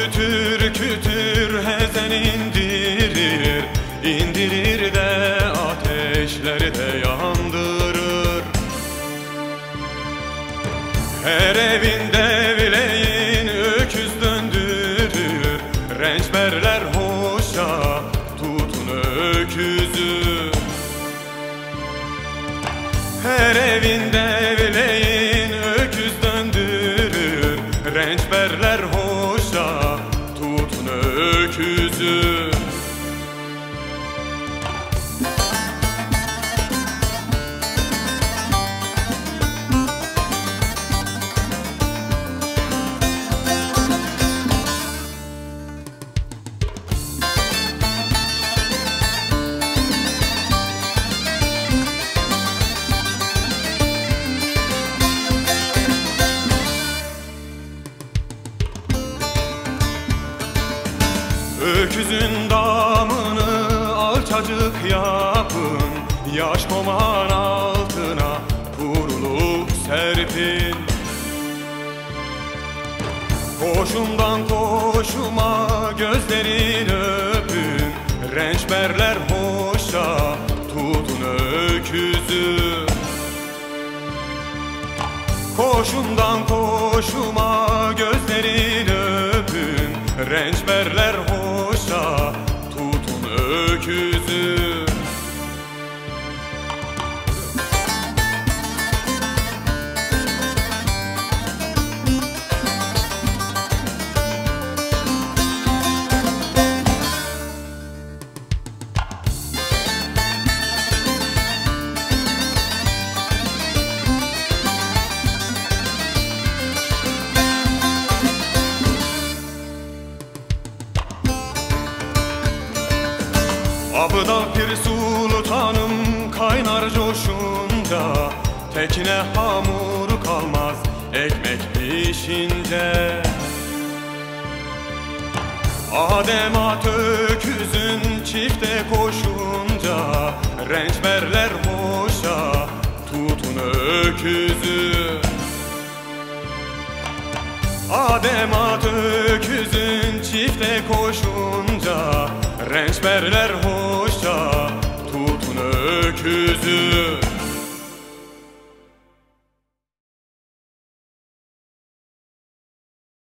kütür kütür hezen indirir, indirir de ateşleri de yandırır. Her evinde bileğin öküz döndürür, rençberler hoşa tutun öküzü. Her evinde bileğin öküz döndürür, rençberler hoşa tutun öküzü. Öküzün damını alçacık yapın, yaş koman altına kurulup serpin. Koşumdan koşuma gözlerin öpün, rençberler hoşa tutun öküzü. Koşumdan koşuma gözlerin öpün, rençberler hoşa tutun öküzü. Abdal Pir Sultanım kaynar coşunca, tekine hamur kalmaz ekmek pişince. Adem at öküzün çifte koşunca, rençberler hoşa tutun öküzü. Adem at öküzün çifte koşunca, rençberler